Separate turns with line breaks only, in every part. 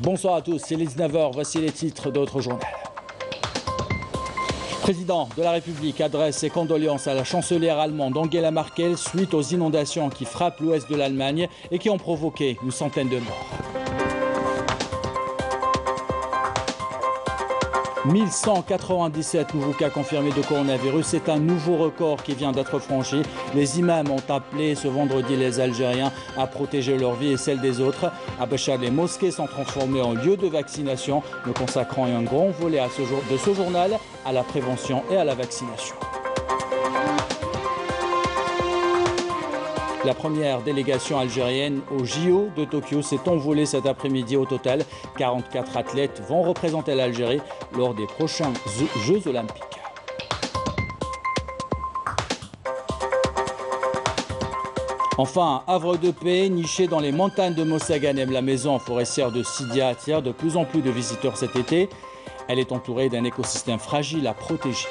Bonsoir à tous, c'est les 19h, voici les titres d'autres journaux. Le président de la République adresse ses condoléances à la chancelière allemande Angela Merkel suite aux inondations qui frappent l'ouest de l'Allemagne et qui ont provoqué une centaine de morts. 1197 nouveaux cas confirmés de coronavirus, c'est un nouveau record qui vient d'être franchi. Les imams ont appelé ce vendredi les Algériens à protéger leur vie et celle des autres. À Béchar, les mosquées sont transformées en lieux de vaccination, nous consacrant un grand volet de ce journal à la prévention et à la vaccination. La première délégation algérienne au JO de Tokyo s'est envolée cet après-midi. Au total, 44 athlètes vont représenter l'Algérie lors des prochains Jeux olympiques. Enfin, havre de paix, niché dans les montagnes de Mossaganem, la maison forestière de Sidia attire de plus en plus de visiteurs cet été. Elle est entourée d'un écosystème fragile à protéger.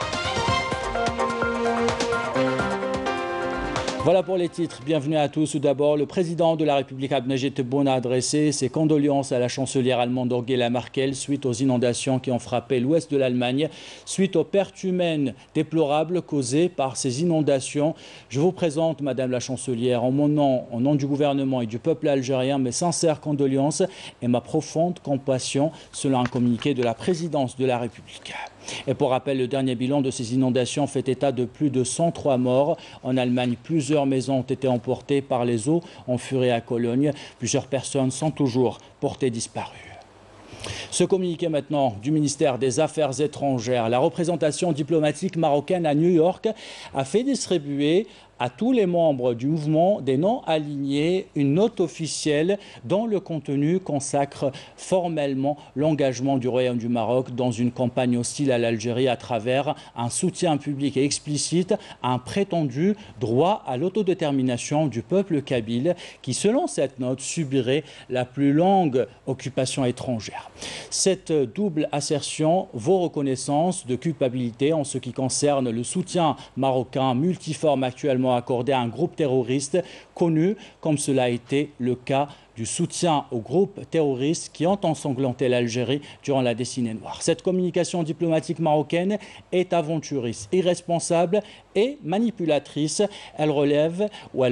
Voilà pour les titres. Bienvenue à tous. Tout d'abord, le président de la République Abdelmajid Tebboune a adressé ses condoléances à la chancelière allemande Angela Merkel suite aux inondations qui ont frappé l'ouest de l'Allemagne. Suite aux pertes humaines déplorables causées par ces inondations, je vous présente, Madame la chancelière, en mon nom, au nom du gouvernement et du peuple algérien, mes sincères condoléances et ma profonde compassion, selon un communiqué de la présidence de la République. Et pour rappel, le dernier bilan de ces inondations fait état de plus de 103 morts. En Allemagne, plusieurs maisons ont été emportées par les eaux en Furet à Cologne. Plusieurs personnes sont toujours portées disparues. Ce communiqué maintenant du ministère des Affaires étrangères. La représentation diplomatique marocaine à New York a fait distribuer à tous les membres du mouvement des non-alignés une note officielle dont le contenu consacre formellement l'engagement du Royaume du Maroc dans une campagne hostile à l'Algérie à travers un soutien public et explicite à un prétendu droit à l'autodétermination du peuple kabyle qui, selon cette note, subirait la plus longue occupation étrangère. Cette double assertion vaut reconnaissance de culpabilité en ce qui concerne le soutien marocain multiforme actuellement accordé à un groupe terroriste connu, comme cela a été le cas du soutien aux groupes terroristes qui ont ensanglanté l'Algérie durant la décennie noire. Cette communication diplomatique marocaine est aventuriste, irresponsable et manipulatrice. Elle relève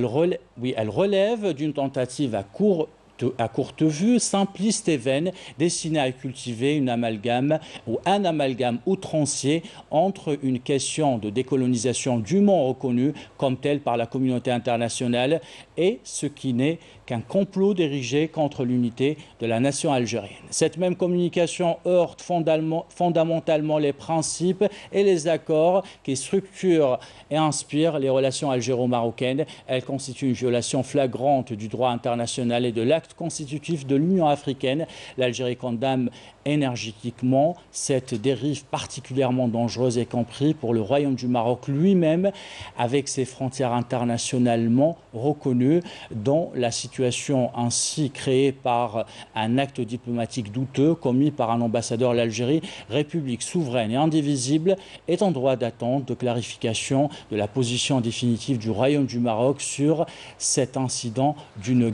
d'une tentative à courte vue, simpliste et vaine, destinée à cultiver un amalgame outrancier entre une question de décolonisation dûment reconnue comme telle par la communauté internationale et ce qui n'est qu'un complot dirigé contre l'unité de la nation algérienne. Cette même communication heurte fondamentalement les principes et les accords qui structurent et inspirent les relations algéro-marocaines. Elle constitue une violation flagrante du droit international et de l'acte constitutif de l'Union africaine. L'Algérie condamne énergétiquement cette dérive particulièrement dangereuse, y compris pour le Royaume du Maroc lui-même, avec ses frontières internationalement reconnues, dont la situation ainsi créée par un acte diplomatique douteux commis par un ambassadeur de l'Algérie, république souveraine et indivisible, est en droit d'attente de clarification de la position définitive du Royaume du Maroc sur cet incident d'une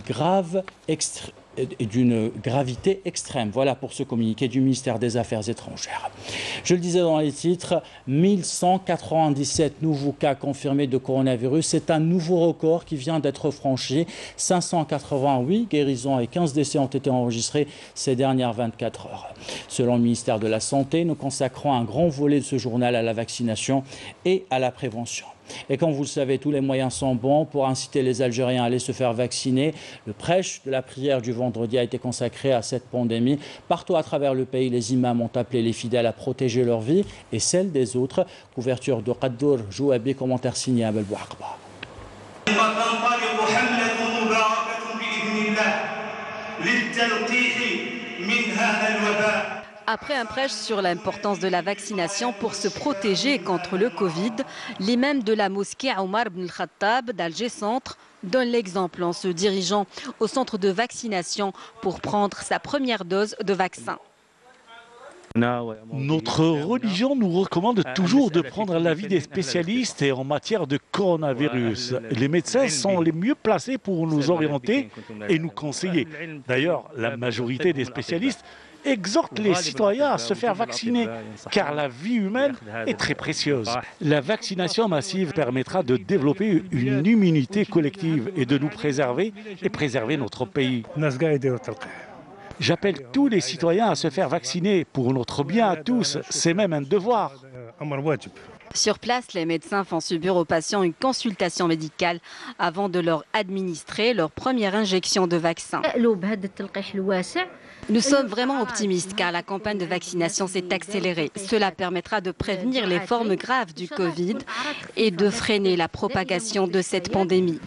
gravité extrême. Voilà pour ce communiqué du ministère des Affaires étrangères. Je le disais dans les titres, 1197 nouveaux cas confirmés de coronavirus. C'est un nouveau record qui vient d'être franchi. 588 guérisons et 15 décès ont été enregistrés ces dernières 24 heures. Selon le ministère de la Santé, nous consacrons un grand volet de ce journal à la vaccination et à la prévention. Et comme vous le savez, tous les moyens sont bons pour inciter les Algériens à aller se faire vacciner. Le prêche de la prière du vendredi a été consacré à cette pandémie. Partout à travers le pays, les imams ont appelé les fidèles à protéger leur vie et celle des autres. Couverture de Qaddour Jouabi, commentaire signé Abel Bouakba.
Après un prêche sur l'importance de la vaccination pour se protéger contre le Covid, l'imam de la mosquée Omar ibn al-Khattab d'Alger Centre donne l'exemple en se dirigeant au centre de vaccination pour prendre sa première dose de vaccin.
Notre religion nous recommande toujours de prendre l'avis des spécialistes et en matière de coronavirus. Les médecins sont les mieux placés pour nous orienter et nous conseiller. D'ailleurs, la majorité des spécialistes exhortent les citoyens à se faire vacciner, car la vie humaine est très précieuse. La vaccination massive permettra de développer une immunité collective et de nous préserver et préserver notre pays. J'appelle tous les citoyens à se faire vacciner pour notre bien à tous, c'est même un devoir.
Sur place, les médecins font subir aux patients une consultation médicale avant de leur administrer leur première injection de vaccin. Nous sommes vraiment optimistes car la campagne de vaccination s'est accélérée. Cela permettra de prévenir les formes graves du Covid et de freiner la propagation de cette pandémie.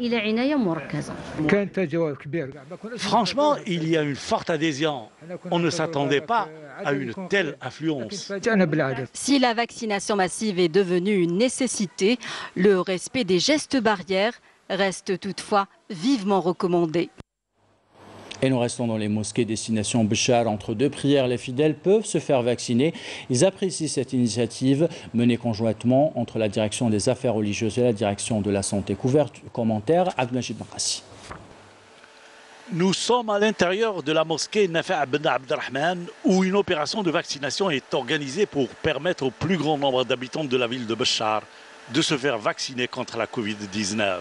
Franchement, il y a une forte adhésion. On ne s'attendait pas à une telle affluence.
Si la vaccination massive est devenue une nécessité, le respect des gestes barrières reste toutefois vivement recommandé.
Et nous restons dans les mosquées destination Béchar. Entre deux prières, les fidèles peuvent se faire vacciner. Ils apprécient cette initiative menée conjointement entre la direction des affaires religieuses et la direction de la santé. Commentaire, Abdelmajid Makassi.
Nous sommes à l'intérieur de la mosquée Nafa' ibn Abdelrahman où une opération de vaccination est organisée pour permettre au plus grand nombre d'habitants de la ville de Béchar de se faire vacciner contre la Covid-19.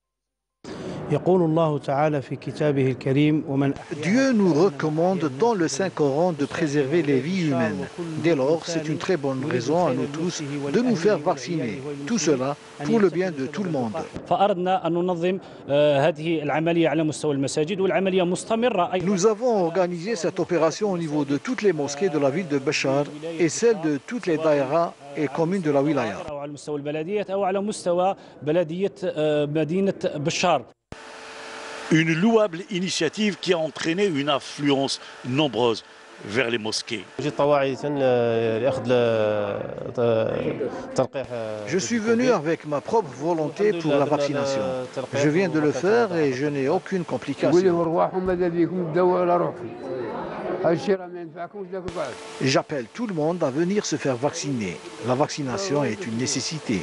Dieu nous recommande dans le Saint-Coran de préserver les vies humaines. Dès lors, c'est une très bonne raison à nous tous de nous faire vacciner. Tout cela pour le bien de tout le monde. Nous avons organisé cette opération au niveau de toutes les mosquées de la ville de Béchar et celle de toutes les daïras et communes de la wilaya.
Une louable initiative qui a entraîné une affluence nombreuse vers les mosquées.
Je suis venu avec ma propre volonté pour la vaccination. Je viens de le faire et je n'ai aucune complication. J'appelle tout le monde à venir se faire vacciner. La vaccination est une nécessité.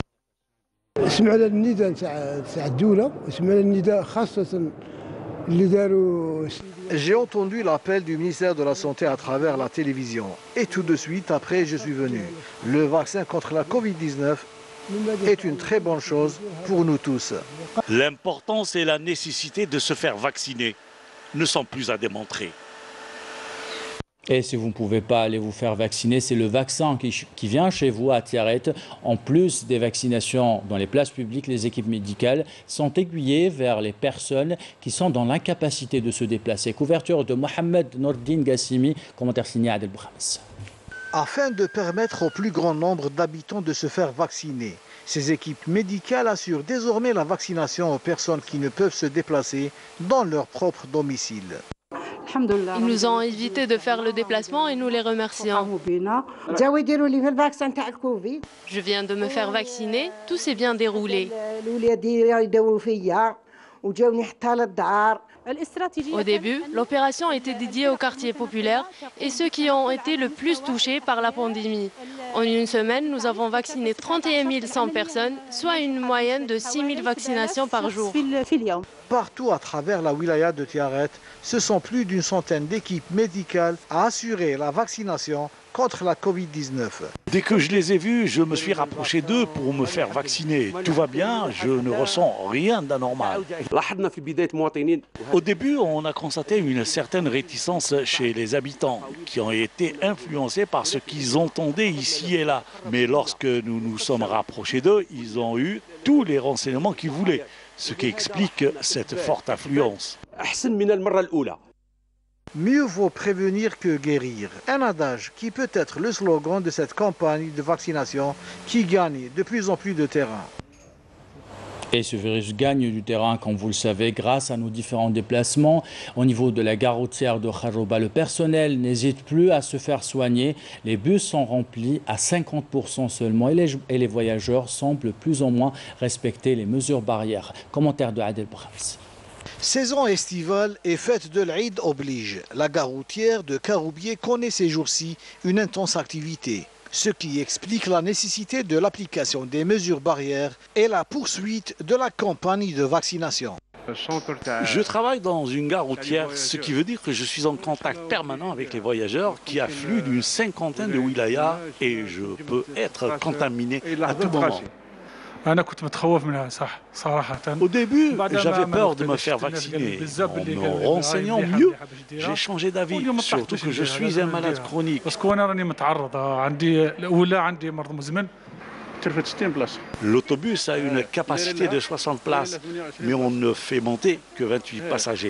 J'ai entendu l'appel du ministère de la Santé à travers la télévision. Et tout de suite après, je suis venu. Le vaccin contre la Covid-19 est une très bonne chose pour nous tous.
L'importance et la nécessité de se faire vacciner ne sont plus à démontrer.
Et si vous ne pouvez pas aller vous faire vacciner, c'est le vaccin qui vient chez vous à Tiaret. En plus des vaccinations dans les places publiques, les équipes médicales sont aiguillées vers les personnes qui sont dans l'incapacité de se déplacer. Couverture de Mohamed Nordine Gassimi, commentaire signé Adel Bouhames.
Afin de permettre au plus grand nombre d'habitants de se faire vacciner, ces équipes médicales assurent désormais la vaccination aux personnes qui ne peuvent se déplacer dans leur propre domicile.
Ils nous ont évité de faire le déplacement et nous les remercions. Je viens de me faire vacciner, tout s'est bien déroulé. Au début, l'opération était dédiée aux quartiers populaires et ceux qui ont été le plus touchés par la pandémie. En une semaine, nous avons vacciné 31 100 personnes, soit une moyenne de 6 000 vaccinations par jour.
Partout à travers la wilaya de Tiaret, ce sont plus d'une centaine d'équipes médicales à assurer la vaccination contre la Covid-19.
Dès que je les ai vus, je me suis rapproché d'eux pour me faire vacciner. Tout va bien, je ne ressens rien d'anormal. Au début, on a constaté une certaine réticence chez les habitants qui ont été influencés par ce qu'ils entendaient ici et là. Mais lorsque nous nous sommes rapprochés d'eux, ils ont eu tous les renseignements qu'ils voulaient, ce qui explique cette forte affluence.
Mieux vaut prévenir que guérir. Un adage qui peut être le slogan de cette campagne de vaccination qui gagne de plus en plus de terrain.
Et ce virus gagne du terrain, comme vous le savez, grâce à nos différents déplacements. Au niveau de la gare routière de Kharouba, le personnel n'hésite plus à se faire soigner. Les bus sont remplis à 50% seulement et les voyageurs semblent plus ou moins respecter les mesures barrières. Commentaire de Adel Brahms.
Saison estivale et fête de l'Aïd oblige. La gare routière de Caroubier connaît ces jours-ci une intense activité, ce qui explique la nécessité de l'application des mesures barrières et la poursuite de la campagne de vaccination.
Je travaille dans une gare routière, ce qui veut dire que je suis en contact permanent avec les voyageurs qui affluent d'une cinquantaine de wilayas et je peux être contaminé à tout moment. Au début, j'avais peur de me faire vacciner. En me renseignant mieux, j'ai changé d'avis, surtout que je suis un malade chronique. L'autobus a une capacité de 60 places, mais on ne fait monter que 28 passagers.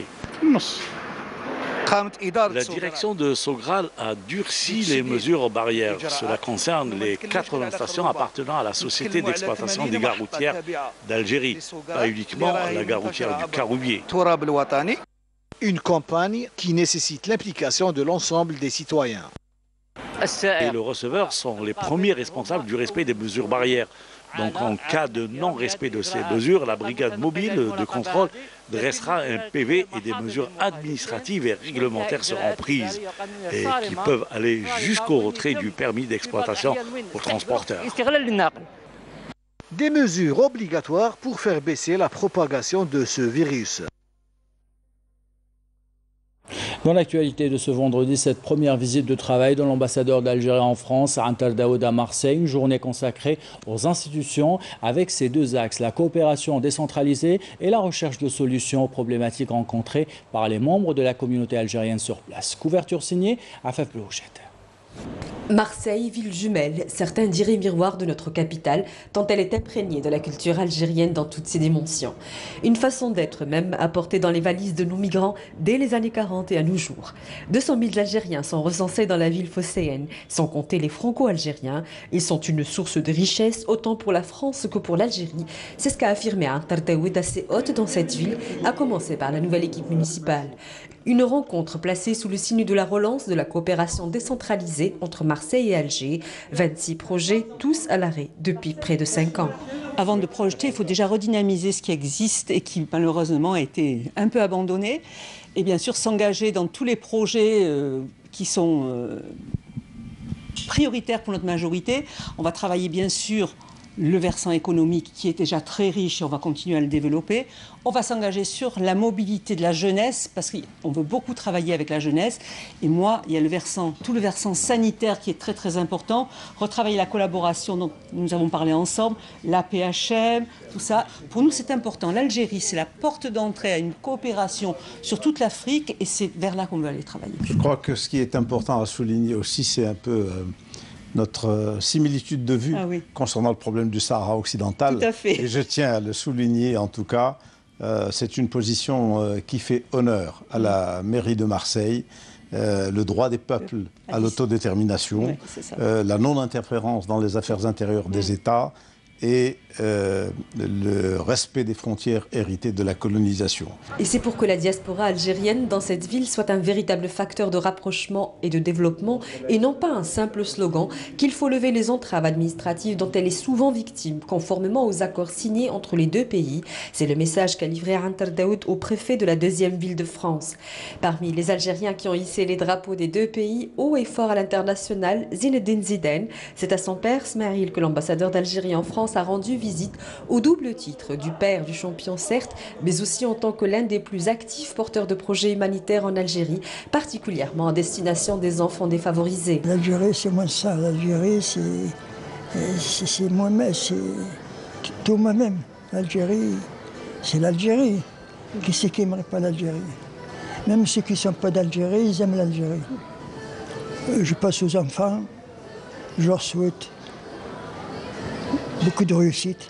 La direction de Sogral a durci les mesures barrières. Cela concerne les 80 stations appartenant à la Société d'exploitation des gares routières d'Algérie, pas uniquement la gare routière du Caroubier.
Une campagne qui nécessite l'implication de l'ensemble des citoyens.
Et le receveur sont les premiers responsables du respect des mesures barrières. Donc en cas de non-respect de ces mesures, la brigade mobile de contrôle dressera un PV et des mesures administratives et réglementaires seront prises et qui peuvent aller jusqu'au retrait du permis d'exploitation aux transporteurs.
Des mesures obligatoires pour faire baisser la propagation de ce virus.
Dans l'actualité de ce vendredi, cette première visite de travail de l'ambassadeur d'Algérie en France, Antar Daoud à Marseille, une journée consacrée aux institutions avec ces deux axes, la coopération décentralisée et la recherche de solutions aux problématiques rencontrées par les membres de la communauté algérienne sur place. Couverture signée Afaf Blouchette.
Marseille, ville jumelle, certains diraient miroir de notre capitale, tant elle est imprégnée de la culture algérienne dans toutes ses dimensions. Une façon d'être même apportée dans les valises de nos migrants dès les années 40 et à nos jours. 200 000 Algériens sont recensés dans la ville phocéenne, sans compter les franco-algériens. Ils sont une source de richesse autant pour la France que pour l'Algérie. C'est ce qu'a affirmé Antar Daoud assez haute dans cette ville, à commencer par la nouvelle équipe municipale. Une rencontre placée sous le signe de la relance de la coopération décentralisée entre Marseille et Alger. 26 projets, tous à l'arrêt depuis près de 5 ans.
Avant de projeter, il faut déjà redynamiser ce qui existe et qui malheureusement a été un peu abandonné. Et bien sûr s'engager dans tous les projets qui sont prioritaires pour notre majorité. On va travailler bien sûr le versant économique qui est déjà très riche et on va continuer à le développer. On va s'engager sur la mobilité de la jeunesse parce qu'on veut beaucoup travailler avec la jeunesse. Et moi, il y a tout le versant sanitaire qui est très très important. Retravailler la collaboration dont nous avons parlé ensemble, l'APHM, tout ça. Pour nous, c'est important. L'Algérie, c'est la porte d'entrée à une coopération sur toute l'Afrique et c'est vers là qu'on veut aller travailler.
Je crois que ce qui est important à souligner aussi, c'est un peu notre similitude de vue concernant le problème du Sahara occidental.
Tout à fait.
Et je tiens à le souligner en tout cas, c'est une position qui fait honneur à la mairie de Marseille, le droit des peuples à l'autodétermination, la non-interférence dans les affaires intérieures des États et le respect des frontières héritées de la colonisation.
Et c'est pour que la diaspora algérienne dans cette ville soit un véritable facteur de rapprochement et de développement et non pas un simple slogan qu'il faut lever les entraves administratives dont elle est souvent victime conformément aux accords signés entre les deux pays. C'est le message qu'a livré Antar Daoud au préfet de la deuxième ville de France. Parmi les Algériens qui ont hissé les drapeaux des deux pays haut et fort à l'international, Zinedine Zidane, c'est à son père Smaïl que l'ambassadeur d'Algérie en France a rendu visite au double titre du père du champion certes, mais aussi en tant que l'un des plus actifs porteurs de projets humanitaires en Algérie, particulièrement en destination des enfants défavorisés.
L'Algérie, c'est moins ça. L'Algérie, c'est moi-même, c'est tout moi-même. L'Algérie, c'est l'Algérie. Qui c'est qui n'aimerait pas l'Algérie? Même ceux qui ne sont pas d'Algérie, ils aiment l'Algérie. Je passe aux enfants, je leur souhaite beaucoup de réussite,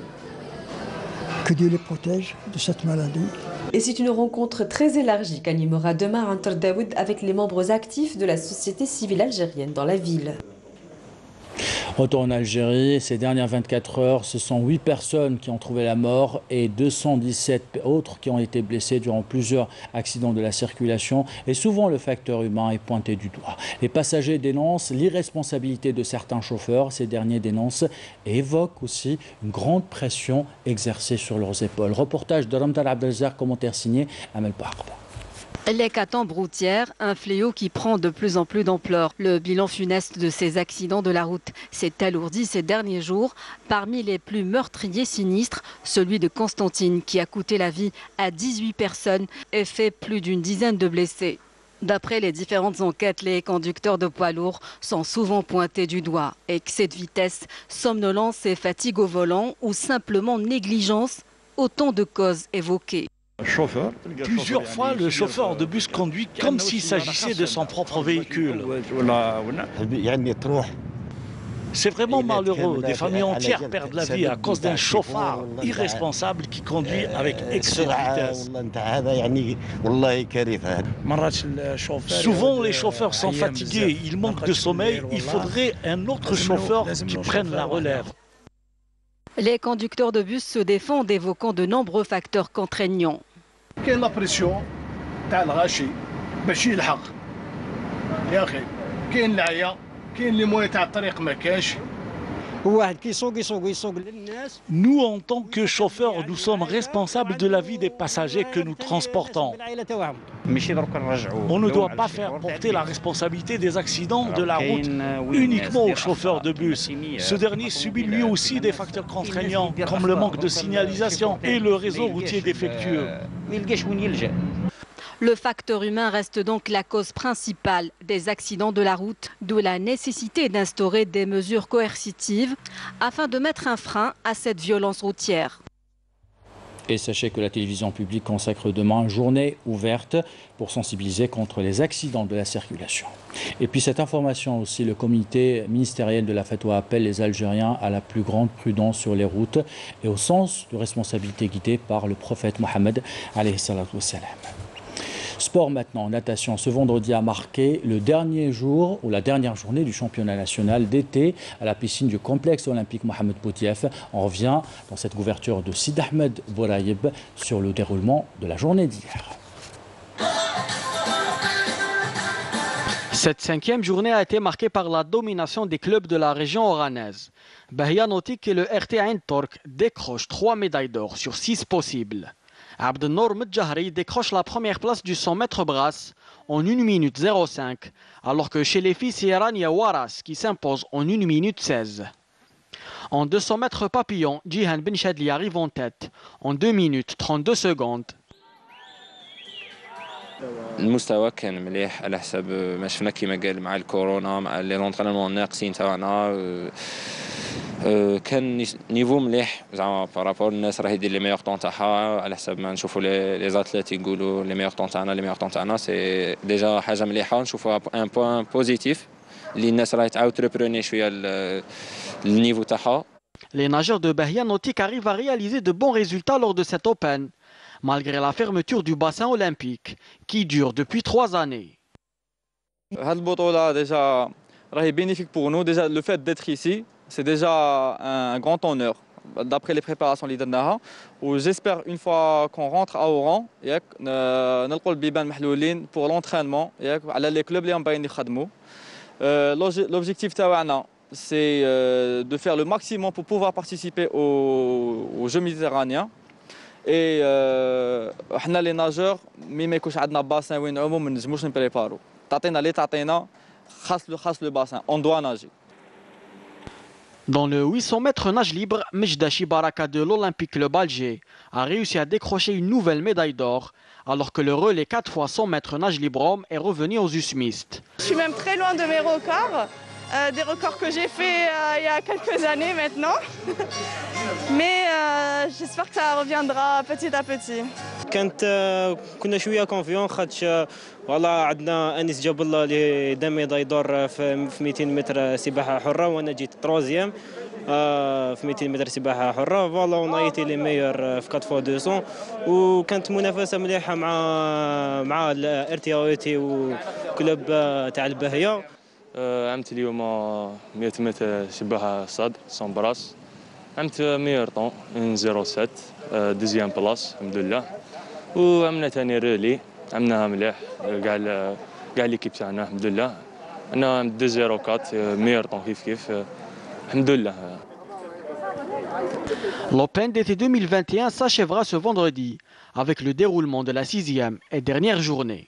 que Dieu les protège de cette maladie.
Et c'est une rencontre très élargie qu'animera demain Antar Daoud avec les membres actifs de la société civile algérienne dans la ville.
Retour en Algérie, ces dernières 24 heures, ce sont 8 personnes qui ont trouvé la mort et 217 autres qui ont été blessées durant plusieurs accidents de la circulation. Et souvent, le facteur humain est pointé du doigt. Les passagers dénoncent l'irresponsabilité de certains chauffeurs. Ces derniers dénoncent et évoquent aussi une grande pression exercée sur leurs épaules. Reportage de Ramdan Abdelzar, commentaire signé Amel Bouharba.
L'hécatombe routière, un fléau qui prend de plus en plus d'ampleur. Le bilan funeste de ces accidents de la route s'est alourdi ces derniers jours. Parmi les plus meurtriers sinistres, celui de Constantine qui a coûté la vie à 18 personnes et fait plus d'une dizaine de blessés. D'après les différentes enquêtes, les conducteurs de poids lourds sont souvent pointés du doigt. Excès de vitesse, somnolence et fatigue au volant ou simplement négligence, autant de causes évoquées.
Plusieurs fois, le chauffeur de bus conduit comme s'il s'agissait de son propre véhicule. C'est vraiment malheureux. Des familles entières perdent la vie à cause d'un chauffeur irresponsable qui conduit avec excès de vitesse. Souvent, les chauffeurs sont fatigués, ils manquent de sommeil. Il faudrait un autre chauffeur qui prenne la relève.
Les conducteurs de bus se défendent, évoquant de nombreux facteurs contraignants.
كاين لا بريسيون تاع الغاشي باش يلحق يا اخي كاين العيا كاين لي موي تاع الطريق ما كاش.
Nous, en tant que chauffeurs, nous sommes responsables de la vie des passagers que nous transportons. On ne doit pas faire porter la responsabilité des accidents de la route uniquement aux chauffeurs de bus. Ce dernier subit lui aussi des facteurs contraignants, comme le manque de signalisation et le réseau routier défectueux.
Le facteur humain reste donc la cause principale des accidents de la route, d'où la nécessité d'instaurer des mesures coercitives afin de mettre un frein à cette violence routière.
Et sachez que la télévision publique consacre demain journée ouverte pour sensibiliser contre les accidents de la circulation. Et puis cette information aussi, le comité ministériel de la Fatwa appelle les Algériens à la plus grande prudence sur les routes et au sens de responsabilité guidée par le prophète Mohammed alayhi salatu wassalam. Sport maintenant, natation. Ce vendredi a marqué le dernier jour ou la dernière journée du championnat national d'été à la piscine du complexe olympique Mohamed Boudiaf. On revient dans cette couverture de Sid Ahmed Bouraïb sur le déroulement de la journée d'hier.
Cette 5e journée a été marquée par la domination des clubs de la région oranaise. Bahia Nautique et le RT Ain Tork décrochent 3 médailles d'or sur 6 possibles. Abdelnour Medjahri décroche la première place du 100 mètres brasse en 1 minute 05, alors que chez les filles, c'est Rania Waras qui s'impose en 1 minute 16. En 200 mètres papillon, Jihan Ben Chadli arrive en tête en 2 minutes 32 secondes.
المستوى كان مليح على حسب ما شفنا كيما قال مع الكورونا مع لي لونطرينمون ناقصين تاعنا كان نيفو مليح زعما بارابور الناس راهي يدير لي ميور طون تاعها على حسب ما نشوفوا لي زاتليت يقولوا لي ميور طون تاعنا لي ميور طون تاعنا سي ديجا حاجه مليحه نشوفوها ان بوين بوزيتيف اللي الناس راهي تعاود تريبروني شويه النيفو تاعها.
Les nageurs de Bahia Nautique arrivent à réaliser de bons résultats lors de cet Open, malgré la fermeture du bassin olympique, qui dure depuis 3 années.
هاد البطولة déjà راهي bénéfique pour nous. Déjà le fait d'être ici, c'est déjà un grand honneur d'après les préparations اللي درناها. J'espère une fois qu'on rentre à Oran, ياك نلقوا البيبان محلولين pour l'entraînement ياك على les clubs اللي هم باغيين يخدموا. L'objectif تاعنا c'est de faire le maximum pour pouvoir participer aux Jeux méditerranéens. Et حنا les nageurs مي ما يكونش عندنا باسان وين نعوموا ما نجموش نبريبارو. تعطينا اللي تعطينا خاص le bassin, on doit nager.
Dans le 800 mètres nage libre, Mejdachi Baraka de l'Olympique Club Alger a réussi à décrocher une nouvelle médaille d'or, alors que le relais 4 fois 100 mètres nage libre homme est revenu aux us mixtes.
Je suis même très loin de mes records, des records que j'ai fait il y a quelques années maintenant. Mais j'espère que ça reviendra petit à petit.
كنا شويه كونفيون خاطش والله عندنا انيس جاب الله اللي دا ميداي دور في 200 متر سباحه حره وانا جيت تروزيام في 200 متر سباحه حره فوالا ونايتي لي ميور في 4 فوا 200 وكانت منافسه مليحه مع الار تي او تي وكلوب تاع الباهيه
عملت اليوم 100 متر شبه صدر سون براس عملت ميور طون 1:07 دوزيام بلاص الحمد لله وعملنا ثاني ريلي عملناها مليح كاع ليكيب تاعنا الحمد لله انا عملت 2:04 ميور طون كيف الحمد لله.
L'Open d'été 2021 s'achèvera ce vendredi avec le déroulement de la 6e et dernière journée.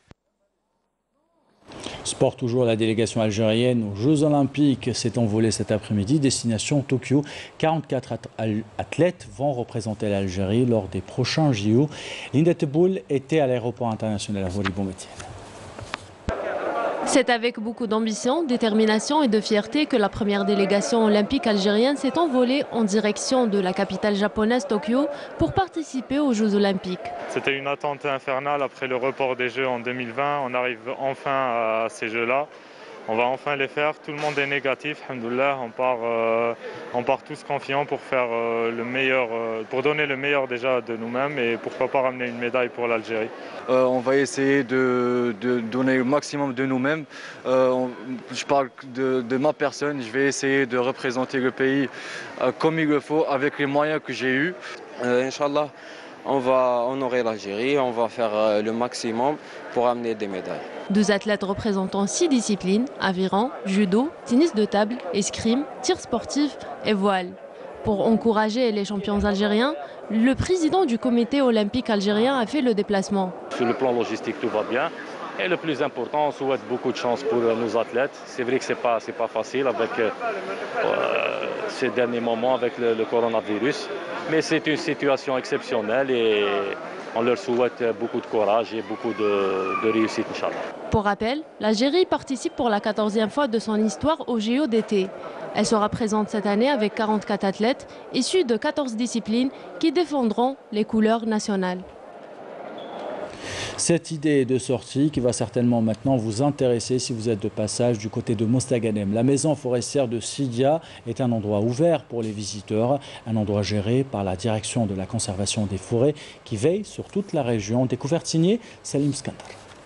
Sport toujours, la délégation algérienne aux Jeux Olympiques s'est envolée cet après-midi, destination Tokyo. 44 athlètes vont représenter l'Algérie lors des prochains JO. Linda Teboul était à l'aéroport international à Volibon-Métienne.
C'est avec beaucoup d'ambition, détermination et de fierté que la première délégation olympique algérienne s'est envolée en direction de la capitale japonaise Tokyo pour participer aux Jeux Olympiques.
C'était une attente infernale après le report des Jeux en 2020. On arrive enfin à ces Jeux-là. On va enfin les faire. Tout le monde est négatif, alhamdoulilah. On part tous confiants pour faire le meilleur, pour donner le meilleur déjà de nous-mêmes et pourquoi pas ramener une médaille pour l'Algérie.
On va essayer de donner le maximum de nous-mêmes. Je parle de ma personne. Je vais essayer de représenter le pays comme il le faut avec les moyens que j'ai eus.
Inch'Allah, on va honorer l'Algérie, on va faire le maximum pour amener des médailles.
2 athlètes représentant 6 disciplines, aviron, judo, tennis de table, escrime, tir sportif et voile. Pour encourager les champions algériens, le président du comité olympique algérien a fait le déplacement.
Sur le plan logistique, tout va bien. Et le plus important, on souhaite beaucoup de chance pour nos athlètes. C'est vrai que ce n'est pas facile avec ces derniers moments avec le coronavirus. Mais c'est une situation exceptionnelle et on leur souhaite beaucoup de courage et beaucoup de réussite, Inch'Allah.
Pour rappel, l'Algérie participe pour la 14e fois de son histoire au JO d'été. Elle sera présente cette année avec 44 athlètes issus de 14 disciplines qui défendront les couleurs nationales.
Cette idée de sortie qui va certainement maintenant vous intéresser si vous êtes de passage du côté de Mostaganem. La maison forestière de Sidia est un endroit ouvert pour les visiteurs, un endroit géré par la direction de la conservation des forêts qui veille sur toute la région. Découverte signée Salim Skandar.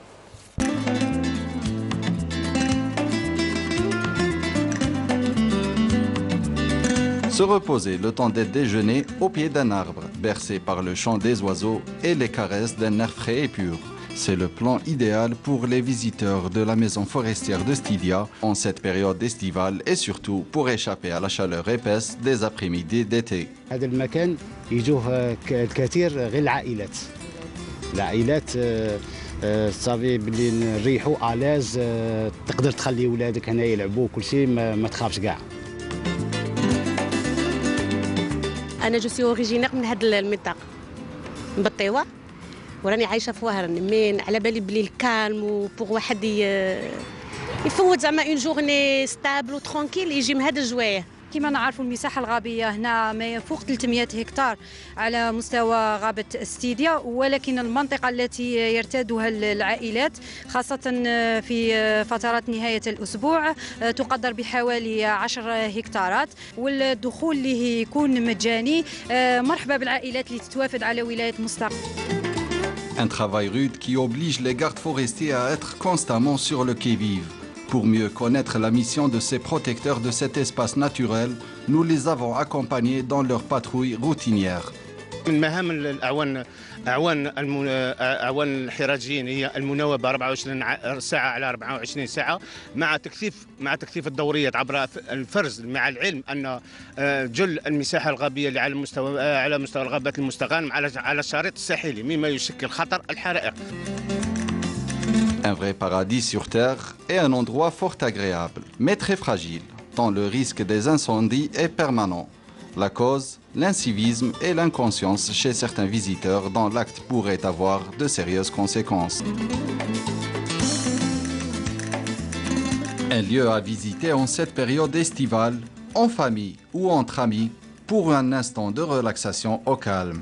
Se reposer le temps d'être déjeuné au pied d'un arbre, bercé par le chant des oiseaux et les caresses d'un air frais et pur. C'est le plan idéal pour les visiteurs de la maison forestière de Stidia en cette période estivale et surtout pour échapper à la chaleur épaisse des après-midi d'été.
هذا المكان يجوه الكثير غير العائلات. العائلات صافي باللي نريحوا الاز تقدر تخلي ولادك هنا يلعبوا كل شيء ما تخافش كاع.
أنا جو سي أوريجينير من هاد المنطقة من بطيوة وراني عايشة في وهران مين على بالي بلي الكالم وبوغ واحد يفوت زعما اون جورني ستابل وترونكيل يجي من هاد الجوايه.
كما نعرفوا المساحة الغابية هنا ما يفوق 300 هكتار على مستوى غابة ستيديا، ولكن المنطقة التي يرتادها العائلات خاصة في فترات نهاية الأسبوع تقدر بحوالي 10 هكتارات، والدخول اللي يكون مجاني. مرحبا بالعائلات اللي تتوافد على ولاية مستقبل.
Un travail rude qui oblige les gardes forestiers à être constamment sur le qui-vive. Pour mieux connaître la mission de ces protecteurs de cet espace naturel, nous les avons accompagnés dans leur patrouille routinière.
من مهام اعوان الحراسيين هي المناوبه 24 ساعه على 24 ساعه مع تكثيف الدوريات عبر الفرز، مع العلم ان جل المساحه الغابيه اللي على مستوى الغابات المستغانم على الشريط الساحلي مما يشكل خطر الحرائق.
Un vrai paradis sur Terre et un endroit fort agréable, mais très fragile, tant le risque des incendies est permanent. La cause, l'incivisme et l'inconscience chez certains visiteurs dont l'acte pourrait avoir de sérieuses conséquences. Un lieu à visiter en cette période estivale, en famille ou entre amis, pour un instant de relaxation au calme.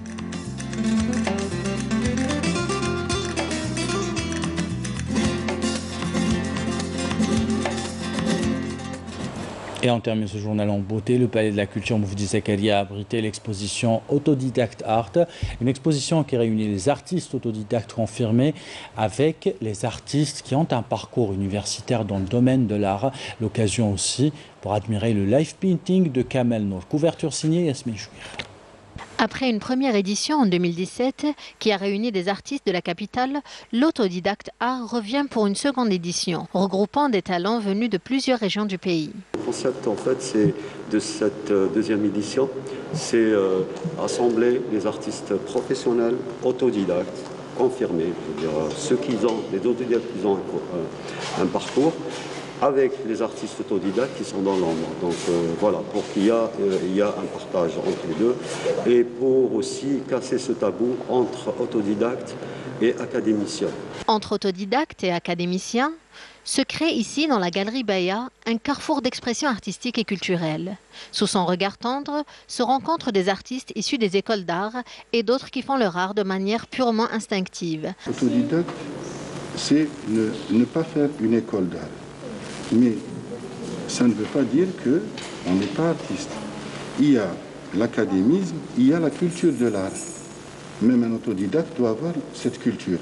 Et on termine ce journal en beauté. Le Palais de la Culture Mufti Zakaria a abrité l'exposition Autodidacte Art, une exposition qui réunit les artistes autodidactes confirmés avec les artistes qui ont un parcours universitaire dans le domaine de l'art. L'occasion aussi pour admirer le live painting de Kamel Nour. Couverture signée Yasmine Chouir.
Après une première édition en 2017 qui a réuni des artistes de la capitale, l'Autodidacte Art revient pour une seconde édition, regroupant des talents venus de plusieurs régions du pays.
Le concept en fait c'est de cette deuxième édition, c'est assembler les artistes professionnels autodidactes, confirmés, c'est-à-dire ceux qui ont, les autodidactes qui ont un parcours, avec les artistes autodidactes qui sont dans l'ombre. Donc voilà, pour qu'il y a un partage entre les deux et pour aussi casser ce tabou entre autodidactes et académiciens.
Entre autodidactes et académiciens, se crée ici, dans la Galerie Baya, un carrefour d'expression artistique et culturelle. Sous son regard tendre, se rencontrent des artistes issus des écoles d'art et d'autres qui font leur art de manière purement instinctive.
Autodidacte, c'est ne pas faire une école d'art. Mais ça ne veut pas dire qu'on n'est pas artiste. Il y a l'académisme, il y a la culture de l'art. Même un autodidacte doit avoir cette culture.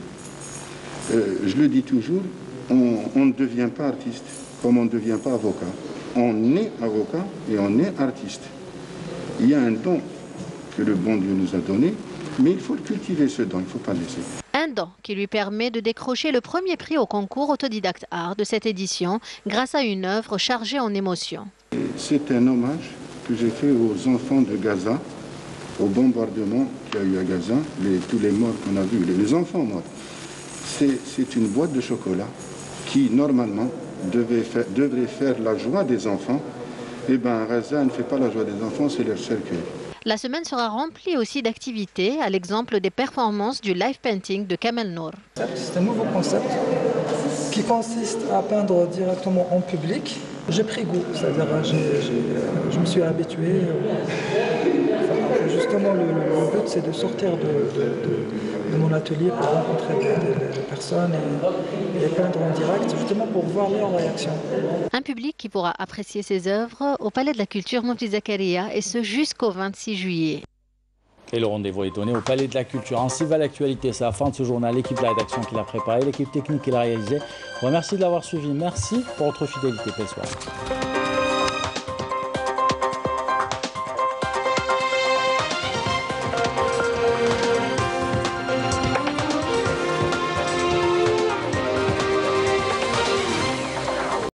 Je le dis toujours, on ne devient pas artiste comme on ne devient pas avocat. On est avocat et on est artiste. Il y a un don que le bon Dieu nous a donné, mais il faut le cultiver ce don, il ne faut pas le laisser.
Un don qui lui permet de décrocher le premier prix au concours Autodidacte Art de cette édition grâce à une œuvre chargée en émotions. C'est un hommage que j'ai fait aux enfants de Gaza, au bombardement qu'il y a eu à Gaza, tous les morts qu'on a vus, les enfants morts. C'est une boîte de chocolat qui, normalement, devrait faire la joie des enfants. Eh bien, Gaza ne fait pas la joie des enfants, c'est leur cercueil. La semaine sera remplie aussi d'activités, à l'exemple des performances du live painting de Kamel Nour.
C'est un nouveau concept qui consiste à peindre directement en public. J'ai pris goût, c'est-à-dire je me suis habitué. Justement, le but, c'est de sortir de mon atelier pour rencontrer des personnes et peindre en direct, justement pour voir leurs réactions.
Un public qui pourra apprécier ses œuvres au Palais de la Culture Mufti Zakaria, et ce jusqu'au 26 juillet.
Et le rendez-vous est donné au Palais de la Culture. Ainsi va l'actualité. C'est la fin de ce journal. L'équipe de la rédaction qui l'a préparé, l'équipe technique qui l'a réalisé. Bon, merci de l'avoir suivi. Merci pour votre fidélité. Belle soirée.